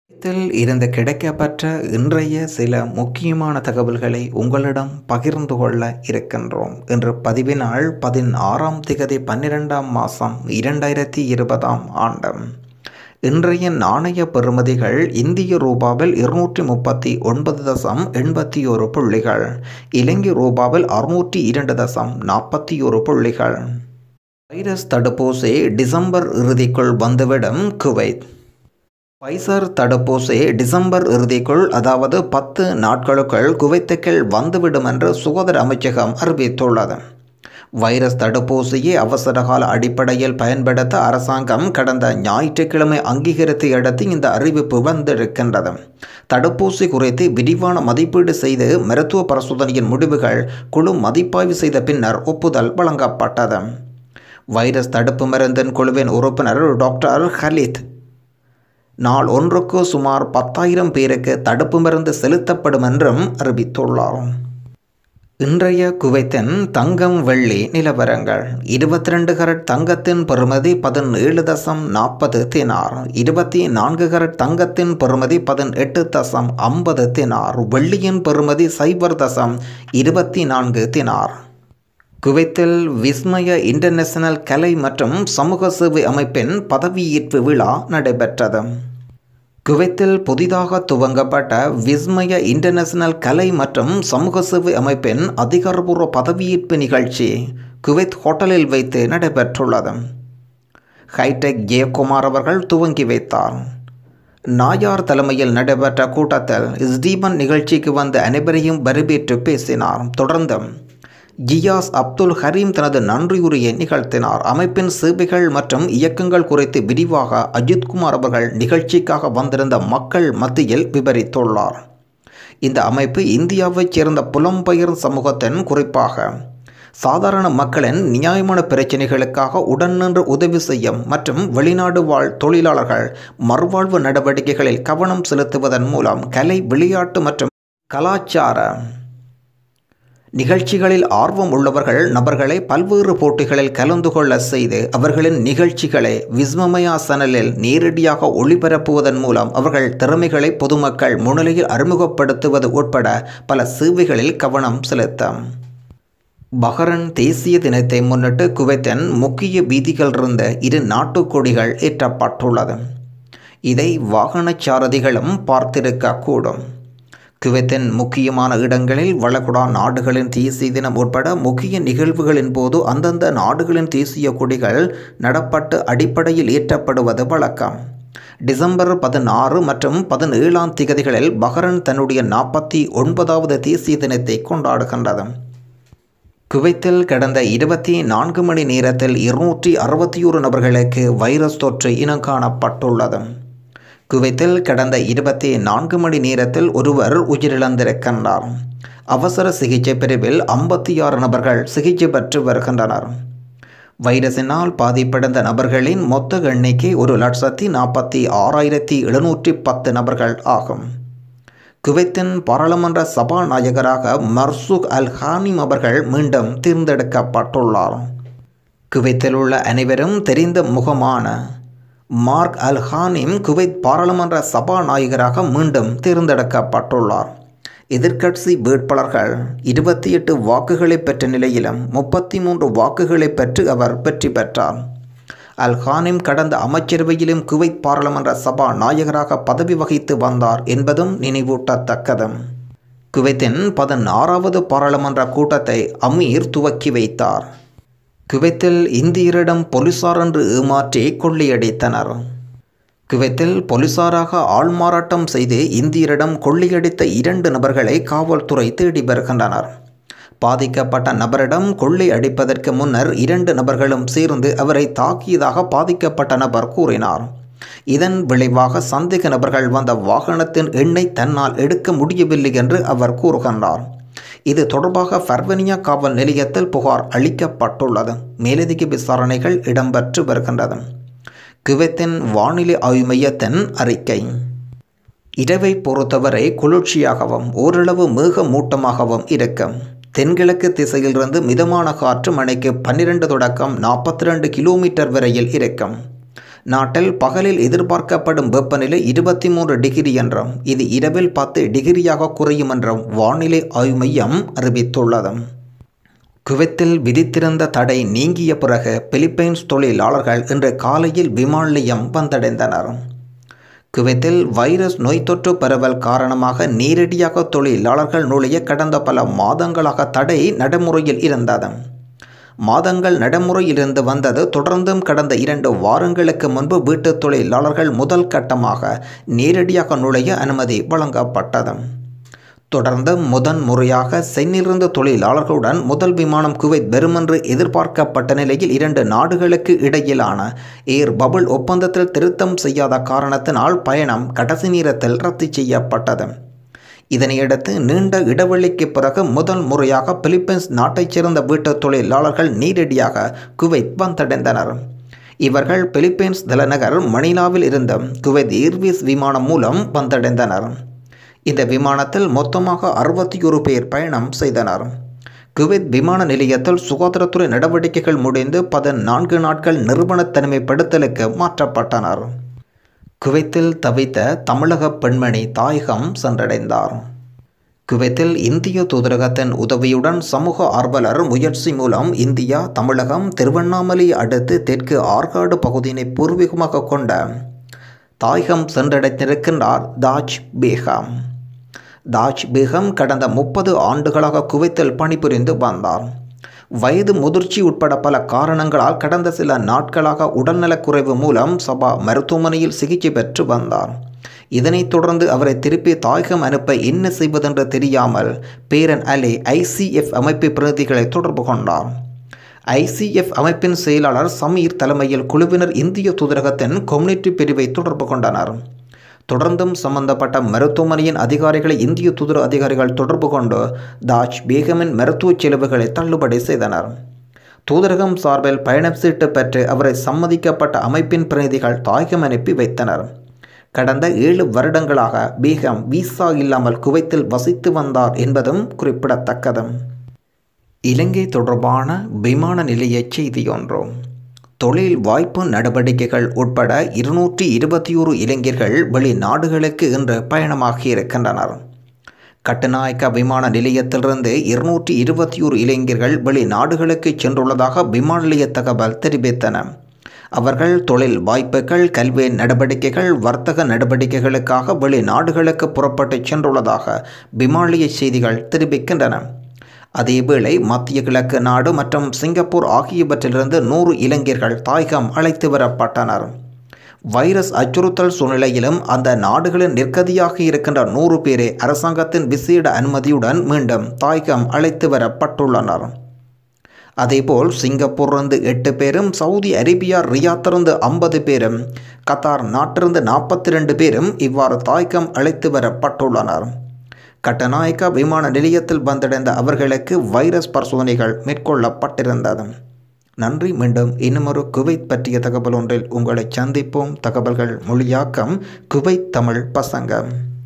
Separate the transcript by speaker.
Speaker 1: இதில் இருந்து கிடைக்கப்பெற்ற இன்றைய சில முக்கியமான தகவல்களை உங்களிடம் பகிர்ந்து கொள்ள இருக்கின்றோம். இன்று பதிவின் நாள் 16/12 மாதம் 2020 இன்றைய நாணய பெறுமதிகள் இந்திய ரூபாவில் 239.81 புள்ளிகள், இலங்கை ரூபாவில் 602.41 புள்ளிகள். வைரஸ் தடுப்பூசி டிசம்பர் இறுதிக்குள் வந்துவிடும் குவைத். ஃபைசர் தடுப்பூசி டிசம்பர் இறுதிக்குள், அதாவது 10 நாட்களுக்குள் குவைத்துக்குள் வந்துவிடும் என்று சுகாதார அமைச்சகம் அறிவித்துள்ளது. வைரஸ் தடுப்பூசியை அவசரகால அடிப்படையில் பயன்படுத்த அரசாங்கம் கடந்த ஞாயிற்றுக்கிழமை அங்கீகரித்து அடுத்து இந்த அறிவிப்பு வந்திருக்கின்றது. தடுப்பூசி குறித்து விரிவான மதிப்பீடு செய்து மருத்துவ பரிசோதனையின் முடிவுகள் குழு மதிப்பாய்வு செய்த பின்னர் ஒப்புதல் வழங்கப்பட்டது. வைரஸ் தடுப்பு மருந்தின் குழுவின் உறுப்பினர் டாக்டர் ஹலித் நாள் ஒன்றுக்கு சுமார் 10,000 பேருக்கு தடுப்பு மருந்து செலுத்தப்படும் என்றும் அறிவித்துள்ளார். இன்றைய குவைத்தின் தங்கம் வெள்ளி நிலவரங்கள். 22 கரட் தங்கத்தின் பெறுமதி 17.40 தினார், 24 கரட் தங்கத்தின் பெறுமதி 18.50 தினார், வெள்ளியின் பெறுமதி 0.24 தினார். குவைத்தில் விஸ்மய இன்டர்நேஷனல் கலை மற்றும் சமூக சேவை அமைப்பின் பதவியேற்பு விழா நடைபெற்றது. குவைத்தில் புதிதாக துவங்கப்பட்ட விஸ்மய இன்டர்நேஷனல் கலை மற்றும் சமூக சேவை அமைப்பின் அதிகாரப்பூர்வ பதவியேற்பு நிகழ்ச்சி குவைத் ஹோட்டலில் வைத்து நடைபெற்றுள்ளது. ஹைடெக் ஜெயக்குமார் அவர்கள் துவங்கி வைத்தார். நாயார் தலைமையில் நடைபெற்ற கூட்டத்தில் ஸ்டீபன் நிகழ்ச்சிக்கு வந்த அனைவரையும் வரவேற்று பேசினார். தொடர்ந்து ஜியாஸ் அப்துல் ஹரீம் தனது நன்றியுரையை நிகழ்த்தினார். அமைப்பின் சேவைகள் மற்றும் இயக்கங்கள் குறித்து விரிவாக அஜித்குமார் அவர்கள் நிகழ்ச்சிக்காக வந்திருந்த மக்கள் மத்தியில் விவரித்துள்ளார். இந்த அமைப்பு இந்தியாவைச் சேர்ந்த புலம்பெயர் சமூகத்தின், குறிப்பாக சாதாரண மக்களின் நியாயமான பிரச்சினைகளுக்காக உடன் நின்று உதவி செய்யும் மற்றும் வெளிநாடு வாழ் தொழிலாளர்கள் மறுவாழ்வு நடவடிக்கைகளில் கவனம் செலுத்துவதன் மூலம் கலை, விளையாட்டு மற்றும் கலாச்சார நிகழ்ச்சிகளில் ஆர்வம் உள்ளவர்கள் நபர்களை பல்வேறு போட்டிகளில் கலந்து கொள்ள செய்து அவர்களின் நிகழ்ச்சிகளை விஸ்மயா சேனலில் நேரடியாக ஒளிபரப்புவதன் மூலம் அவர்கள் திறமைகளை பொதுமக்கள் முன்னிலையில் அறிமுகப்படுத்துவது உட்பட பல சேவைகளில் கவனம் செலுத்தும். பஹ்ரைன் தேசிய தினத்தை முன்னிட்டு குவைத்தின் முக்கிய வீதிகளிலிருந்து 2 நாட்டுக் கொடிகள் ஏற்றப்பட்டுள்ளது. இதை வாகனச்சாரதிகளும் பார்த்திருக்கக்கூடும். குவைத்தின் முக்கியமான இடங்களில் வளைகுடா நாடுகளின் தேசிய தினம் உட்பட முக்கிய நிகழ்வுகளின் போது அந்தந்த நாடுகளின் தேசிய கொடிகள் நடப்பட்டு அடிப்படையில் ஏற்றப்படுவது வழக்கம். டிசம்பர் 16 மற்றும் 17 திகதிகளில் பஹ்ரைன் தன்னுடைய 49வது தேசிய தினத்தை கொண்டாடுகின்றது. குவைத்தில் கடந்த 24 மணி நேரத்தில் 261 நபர்களுக்கு வைரஸ் தொற்று இனம் காணப்பட்டுள்ளது. குவைத்தில் கடந்த 24 மணி நேரத்தில் ஒருவர் உயிரிழந்திருக்கின்றார். அவசர சிகிச்சை பிரிவில் 56 நபர்கள் சிகிச்சை பெற்று வருகின்றனர். வைரஸினால் பாதிப்படைந்த நபர்களின் மொத்த எண்ணிக்கை 1,46,710 நபர்கள் ஆகும். குவைத்தின் பாராளுமன்ற சபாநாயகராக மர்சூக் அல் ஹானிம் அவர்கள் மீண்டும் தேர்ந்தெடுக்கப்பட்டுள்ளார். குவைத்தில் உள்ள அனைவரும் தெரிந்த முகமான மார்க் அல் ஹானிம் குவைத் பாராளுமன்ற சபாநாயகராக மீண்டும் தேர்ந்தெடுக்கப்பட்டுள்ளார். எதிர்க்கட்சி வேட்பாளர்கள் 28 வாக்குகளை பெற்ற நிலையிலும் 33 வாக்குகளை பெற்று அவர் வெற்றி பெற்றார். அல் ஹானிம் கடந்த அமைச்சரவையிலும் குவைத் பாராளுமன்ற சபாநாயகராக பதவி வகித்து வந்தார் என்பதும் நினைவூட்டத்தக்கது. குவைத்தின் 16வது பாராளுமன்ற கூட்டத்தை அமீர் துவக்கி வைத்தார். குவைத்தில் இந்தியரிடம் போலீசார் என்று ஏமாற்றி கொள்ளையடித்தனர். குவைத்தில் போலீசாராக ஆள்மாறாட்டம் செய்து இந்தியரிடம் கொள்ளையடித்த 2 நபர்களை காவல்துறை தேடி வருகின்றனர். பாதிக்கப்பட்ட நபரிடம் கொள்ளை அடிப்பதற்கு முன்னர் 2 நபர்களும் சேர்ந்து அவரை தாக்கியதாக பாதிக்கப்பட்ட நபர் கூறினார். இதன் விளைவாக சந்தேக நபர்கள் வந்த வாகனத்தின் எண்ணை தன்னால் எடுக்க முடியவில்லை என்று அவர் கூறுகின்றார். இது தொடர்பாக பர்வனியா காவல் நிலையத்தில் புகார் அளிக்கப்பட்டுள்ளது. மேலதிக விசாரணைகள் இடம்பெற்று வருகின்றது. குவைத்தின் வானிலை ஆய்வு மையத்தின் அறிக்கை. இரவை பொறுத்தவரை குளிர்ச்சியாகவும் ஓரளவு மேகமூட்டமாகவும் இருக்கும். தென்கிழக்கு திசையிலிருந்து மிதமான காற்று மணிக்கு 12 தொடக்கம் 42 கிலோமீட்டர் வரையில் இருக்கும். நாட்டில் பகலில் எதிர்பார்க்கப்படும் வெப்பநிலை 23 டிகிரி என்றும் இது இரவில் 10 டிகிரியாக குறையும் என்றும் வானிலை ஆய்வு மையம் அறிவித்துள்ளது. குவைத்தில் விதித்திருந்த தடை நீங்கிய பிறகு பிலிப்பைன்ஸ் தொழிலாளர்கள் இன்று காலையில் விமான நிலையம் வந்தடைந்தனர். குவைத்தில் வைரஸ் நோய் தொற்று பரவல் காரணமாக நேரடியாக தொழிலாளர்கள் நுழைய கடந்த பல மாதங்களாக தடை நடைமுறையில் இருந்தது. மாதங்கள் நடைமுறையிலிருந்து வந்தது தொடர்ந்தும் கடந்த 2 வாரங்களுக்கு முன்பு வீட்டு தொழிலாளர்கள் முதல் கட்டமாக நேரடியாக நுழைய அனுமதி வழங்கப்பட்டது. தொடர்ந்து முறையாக சென்னிலிருந்து தொழிலாளர்களுடன் முதல் விமானம் குவைத் வருமென்று எதிர்பார்க்கப்பட்ட நிலையில் 2 நாடுகளுக்கு இடையிலான ஏர் பபுள் ஒப்பந்தத்தில் திருத்தம் செய்யாத காரணத்தினால் பயணம் கடைசி நேரத்தில் ரத்து செய்யப்பட்டது. இதனையடுத்து நீண்ட இடைவெளிக்கு பிறகு முதல் முறையாக பிலிப்பைன்ஸ் நாட்டைச் சேர்ந்த வீட்டு தொழிலாளர்கள் நேரடியாக குவைத் வந்தடைந்தனர். இவர்கள் பிலிப்பைன்ஸ் தலைநகர் மணிலாவில் இருந்த குவைத் ஏர்வேஸ் விமானம் மூலம் வந்தடைந்தனர். இந்த விமானத்தில் மொத்தமாக 61 பேர் பயணம் செய்தனர். குவைத் விமான நிலையத்தில் சுகாதாரத்துறை நடவடிக்கைகள் முடிந்து 14 நாட்கள் நிறுவன தனிமைப்படுத்தலுக்கு மாற்றப்பட்டனர். குவைத்தில் தவித்த தமிழக பெண்மணி தாயகம் சென்றடைந்தார். குவைத்தில் இந்திய தூதரகத்தின் உதவியுடன் சமூக ஆர்வலர் முயற்சி மூலம் இந்தியா தமிழகம் திருவண்ணாமலை அடுத்து தெற்கு ஆற்காடு பகுதியினை பூர்வீகமாக கொண்ட தாயகம் சென்றடைந்திருக்கின்றார் தாஜ் பேகம். தாஜ் பேகம் கடந்த 30 ஆண்டுகளாக குவைத்தில் பணிபுரிந்து வந்தார். வயது முதிர்ச்சி உட்பட பல காரணங்களால் கடந்த சில நாட்களாக உடல்நலக்குறைவு மூலம் சபா மருத்துவமனையில் சிகிச்சை பெற்று வந்தார். இதனைத் தொடர்ந்து அவரை திருப்பி தாயகம் அனுப்ப என்ன செய்வதென்று தெரியாமல் பேரன் அலி ICF அமைப்பு பிரதிகளை தொடர்பு கொண்டார். ICF அமைப்பின் செயலாளர் சமீர் தலைமையில் குழுவினர் இந்திய தூதரகத்தின் கம்யூனிட்டி பிரிவை தொடர்பு கொண்டனர். தொடர்ந்தும் சம்பந்தப்பட்ட மருத்துவமனையின் அதிகாரிகளை இந்திய தூதர அதிகாரிகள் தொடர்பு கொண்டு தாஜ் பேகமின் மருத்துவ செலவுகளை தள்ளுபடி செய்தனர். தூதரகம் சார்பில் பயண சீட்டு பெற்று அவரை சம்மதிக்கப்பட்ட அமைப்பின் பிரதிநிதிகள் தாயகம் அனுப்பி வைத்தனர். கடந்த 7 வருடங்களாக பேகம் விசா இல்லாமல் குவைத்தில் வசித்து வந்தார் என்பதும் குறிப்பிடத்தக்கது. இலங்கை தொடர்பான விமான நிலைய செய்தியொன்று. தொழில் வாய்ப்பு நடவடிக்கைகள் உட்பட 221 இளைஞர்கள் வெளிநாடுகளுக்கு இன்று பயணமாகியிருக்கின்றனர். கட்டுநாயக்க விமான நிலையத்திலிருந்து 221 இளைஞர்கள் வெளிநாடுகளுக்கு சென்றுள்ளதாக விமான நிலைய தகவல் தெரிவித்தன. அவர்கள் தொழில் வாய்ப்புகள், கல்வி நடவடிக்கைகள், வர்த்தக நடவடிக்கைகளுக்காக வெளிநாடுகளுக்கு புறப்பட்டு சென்றுள்ளதாக விமான நிலைய செய்திகள் தெரிவிக்கின்றன. அதேவேளை மத்திய கிழக்கு நாடு மற்றும் சிங்கப்பூர் ஆகியவற்றிலிருந்து 100 இளைஞர்கள் தாயகம் அழைத்து வரப்பட்டனர். வைரஸ் அச்சுறுத்தல் சூழ்நிலையிலும் அந்த நாடுகளின் நிர்கதியாக இருக்கின்ற 100 பேரை அரசாங்கத்தின் விசேட அனுமதியுடன் மீண்டும் தாயகம் அழைத்து வரப்பட்டுள்ளனர். அதேபோல் சிங்கப்பூரிலிருந்து 8 பேரும், சவுதி அரேபியா ரியாத்திலிருந்து 50 பேரும், கத்தார் நாட்டிலிருந்து 42 பேரும் இவ்வாறு தாயகம் அழைத்து வரப்பட்டுள்ளனர். கட்டுநாயக்க விமான நிலையத்தில் வந்தடைந்த அவர்களுக்கு வைரஸ் பரிசோதனைகள் மேற்கொள்ளப்பட்டிருந்தது. நன்றி. மீண்டும் இன்னுமொரு குவைத் பற்றிய தகவல் ஒன்றில் உங்களை சந்திப்போம். தகவல்கள் மொழியாக்கம் குவைத் தமிழ் பசங்க.